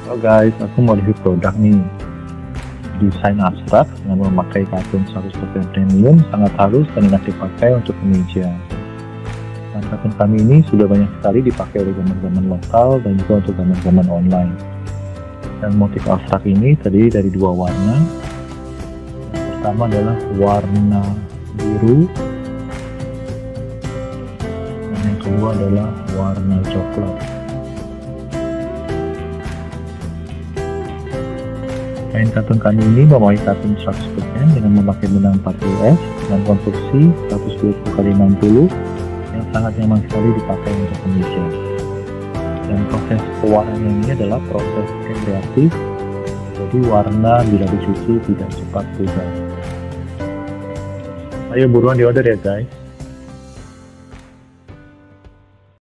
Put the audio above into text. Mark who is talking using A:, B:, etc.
A: Halo guys, aku mau review produk nih. Desain abstrak dengan memakai katun 100% premium, sangat halus dan enak dipakai untuk kemeja. Dan katun kami ini sudah banyak sekali dipakai oleh gambar-gambar lokal dan juga untuk gambar-gambar online. Dan motif abstrak ini terdiri dari dua warna. Yang pertama adalah warna biru, dan yang kedua adalah warna coklat. Kain katun kami ini memakai katun 100% dengan memakai benang 40S dengan konstruksi 120x60 yang sangat nyaman sekali dipakai untuk kemeja. Dan proses pewarnaan ini adalah proses reaktif, jadi warna bila dicuci tidak cepat pudar. Ayo buruan di order ya guys.